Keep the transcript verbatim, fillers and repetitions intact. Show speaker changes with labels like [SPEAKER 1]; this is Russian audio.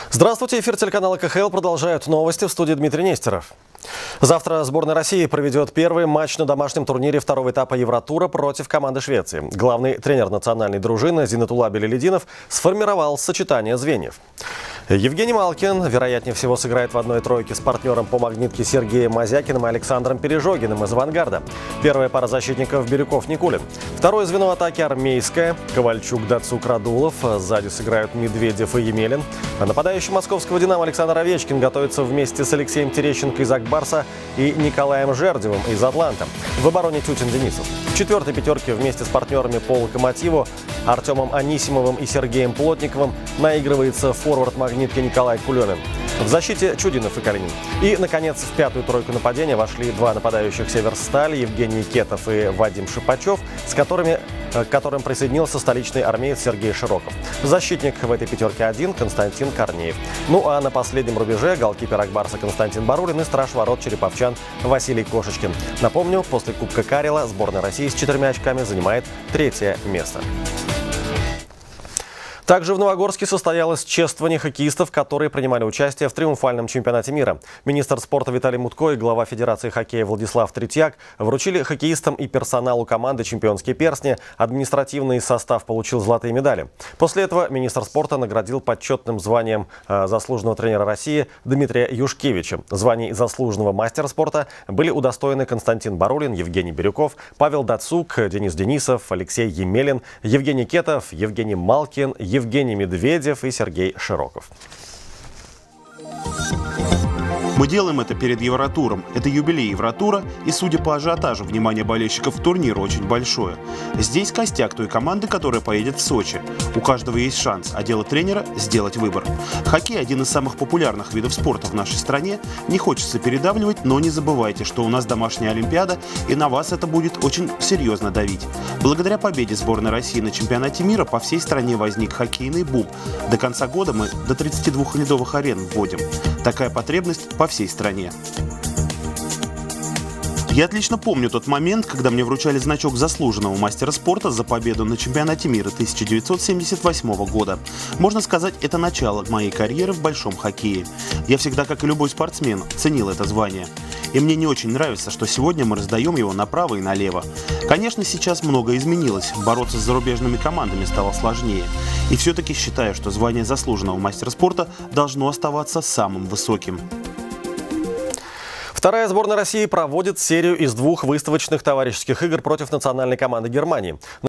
[SPEAKER 1] Здравствуйте, эфир телеканала ка ха эл продолжают новости, в студии Дмитрий Нестеров. Завтра сборная России проведет первый матч на домашнем турнире второго этапа Евротура против команды Швеции. Главный тренер национальной дружины Зиннатулла Белелединов сформировал сочетание звеньев. Евгений Малкин, вероятнее всего, сыграет в одной тройке с партнером по магнитке Сергеем Мазякиным и Александром Пережогиным из «Авангарда». Первая пара защитников Бирюков-Никулин. Второе звено атаки армейское. Ковальчук, Дацук, Радулов. Сзади сыграют Медведев и Емелин. Нападающий московского «Динамо» Александр Овечкин готовится вместе с Алексеем Терещенко из «Акбарса» и Николаем Жердевым из «Атланта». В обороне Тютин Денисов. В четвертой пятерке вместе с партнерами по «Локомотиву» Артемом Анисимовым и Сергеем Плотниковым наигрывается форвард магнитки Николай Кулемин. В защите Чудинов и Калинин. И, наконец, в пятую тройку нападения вошли два нападающих «Северсталь» Евгений Кетов и Вадим Шипачев, с которыми, к которым присоединился столичный армеец Сергей Широков. Защитник в этой пятерке один Константин Корнеев. Ну а на последнем рубеже голкипер «Акбарса» Константин Барулин и страж ворот череповчан Василий Кошечкин. Напомню, после Кубка Карела сборная России с четырьмя очками занимает третье место. Также в Новогорске состоялось чествование хоккеистов, которые принимали участие в триумфальном чемпионате мира. Министр спорта Виталий Мутко и глава Федерации хоккея Владислав Третьяк вручили хоккеистам и персоналу команды чемпионские перстни. Административный состав получил золотые медали. После этого министр спорта наградил почетным званием заслуженного тренера России Дмитрия Юшкевича. Званий заслуженного мастера спорта были удостоены Константин Барулин, Евгений Бирюков, Павел Дацук, Денис Денисов, Алексей Емелин, Евгений Кетов, Евгений Малкин, Евгений Медведев и Сергей Широков.
[SPEAKER 2] Мы делаем это перед Евротуром. Это юбилей Евротура, и, судя по ажиотажу, внимание болельщиков турнира очень большое. Здесь костяк той команды, которая поедет в Сочи. У каждого есть шанс, а дело тренера – сделать выбор. Хоккей – один из самых популярных видов спорта в нашей стране. Не хочется передавливать, но не забывайте, что у нас домашняя Олимпиада, и на вас это будет очень серьезно давить. Благодаря победе сборной России на чемпионате мира по всей стране возник хоккейный бум. До конца года мы до тридцати двух ледовых арен вводим. Такая потребность по всей стране. Я отлично помню тот момент, когда мне вручали значок заслуженного мастера спорта за победу на чемпионате мира тысяча девятьсот семьдесят восьмого года. Можно сказать, это начало моей карьеры в большом хоккее. Я всегда, как и любой спортсмен, ценил это звание. И мне не очень нравится, что сегодня мы раздаем его направо и налево. Конечно, сейчас многое изменилось. Бороться с зарубежными командами стало сложнее. И все-таки считаю, что звание заслуженного мастера спорта должно оставаться самым высоким.
[SPEAKER 1] Вторая сборная России проводит серию из двух выставочных товарищеских игр против национальной команды Германии.